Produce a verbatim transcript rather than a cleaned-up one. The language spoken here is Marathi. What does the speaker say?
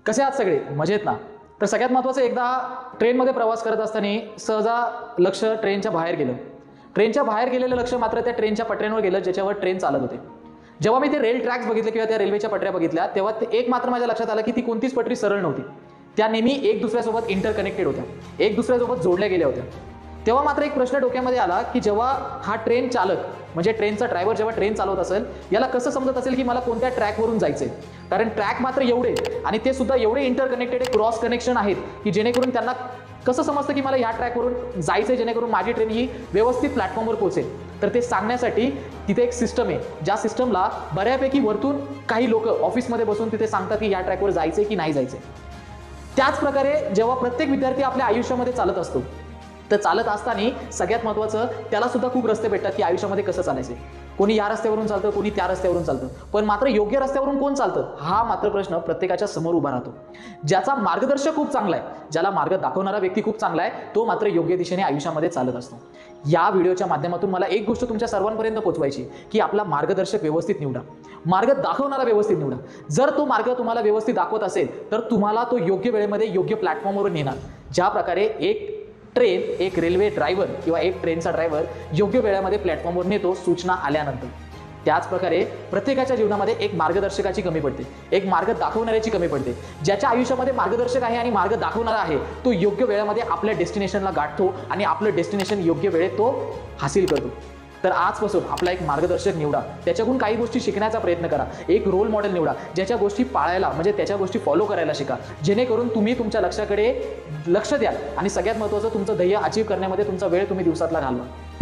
कसे आहात सगळे? मजेत ना? तर सगळ्यात महत्त्वाचं, एकदा ट्रेनमध्ये प्रवास करत असताना सहजा लक्ष ट्रेनच्या बाहेर गेलं. ट्रेनच्या बाहेर गेलेलं लक्ष मात्र त्या ट्रेनच्या पटऱ्यांवर गेलं ज्याच्यावर ट्रेन चालत होते. जेव्हा मी ते रेल ट्रॅक्स बघितले किंवा त्या रेल्वेच्या पटऱ्या बघितल्या तेव्हा ते एक मात्र माझ्या लक्षात आलं की ती कोणतीच पटरी सरळ नव्हती. त्या नेहमी एक दुसऱ्यासोबत इंटरकनेक्टेड होत्या, एक दुसऱ्यासोबत जोडल्या गेल्या होत्या. तेव्हा मात्र एक प्रश्न डोक्यामध्ये आला की जेव्हा हा ट्रेन चालक म्हणजे ट्रेनचा ड्रायव्हर जेव्हा ट्रेन चालवत असेल, याला कसं समजत असेल की मला कोणत्या ट्रॅकवरून जायचंय? कारण ट्रॅक मात्र एवढे आणि ते सुद्धा एवढे इंटरकनेक्टेड क्रॉस कनेक्शन आहेत की जेणेकरून त्यांना कसं समजतं की मला या ट्रॅकवरून जायचंय जेणेकरून माझी ट्रेन ही व्यवस्थित प्लॅटफॉर्मवर पोहोचेल. तर ते सांगण्यासाठी तिथे एक सिस्टम आहे, ज्या सिस्टमला बऱ्यापैकी वरतून काही लोक ऑफिसमध्ये बसून तिथे सांगतात की या ट्रॅकवर जायचंय की नाही जायचंय. त्याच प्रकारे जेव्हा प्रत्येक विद्यार्थी आपल्या आयुष्यामध्ये चालत असतो, तर चालत असताना सगळ्यात महत्त्वाचं त्याला सुद्धा खूप रस्ते भेटतात की आयुष्यामध्ये कसं चालायचं. कोणी या रस्त्यावरून चालतं, कोणी त्या रस्त्यावरून चालतं, पण मात्र योग्य रस्त्यावरून कोण चालतं हा मात्र प्रश्न प्रत्येकाच्या समोर उभा राहतो. ज्याचा मार्गदर्शक खूप चांगला आहे, ज्याला मार्ग दाखवणारा व्यक्ती खूप चांगला आहे, तो मात्र योग्य दिशेने आयुष्यामध्ये चालत असतो. या व्हिडिओच्या माध्यमातून मला एक गोष्ट तुमच्या सर्वांपर्यंत पोहोचवायची की आपला मार्गदर्शक व्यवस्थित निवडा, मार्ग दाखवणारा व्यवस्थित निवडा. जर तो मार्ग तुम्हाला व्यवस्थित दाखवत असेल तर तुम्हाला तो योग्य वेळेमध्ये योग्य प्लॅटफॉर्मवर नेणार. ज्या प्रकारे एक ट्रेन, एक रेल्वे ड्रायव्हर किंवा एक ट्रेनचा ड्रायव्हर योग्य वेळामध्ये प्लॅटफॉर्मवर नेतो सूचना आल्यानंतर, त्याच प्रकारे प्रत्येकाच्या जीवनामध्ये एक मार्गदर्शकाची कमी पडते, एक मार्ग दाखवणाऱ्याची कमी पडते. ज्याच्या आयुष्यामध्ये मार्गदर्शक आहे आणि मार्ग दाखवणारा आहे तो योग्य वेळामध्ये आपल्या डेस्टिनेशनला गाठतो आणि आपलं डेस्टिनेशन योग्य वेळेत तो हासिल करतो. तर आजपासून आपला एक मार्गदर्शक निवडा, त्याच्याकडून काही गोष्टी शिकण्याचा प्रयत्न करा. एक रोल मॉडेल निवडा, ज्याच्या गोष्टी पाळायला म्हणजे त्याच्या गोष्टी फॉलो करायला शिका, जेणेकरून तुम्ही तुमच्या लक्ष्याकडे लक्ष द्या आणि सगळ्यात महत्त्वाचं तुमचं ध्येय अचीव्ह करण्यामध्ये तुमचा वेळ तुम्ही दिवसातला घालवा.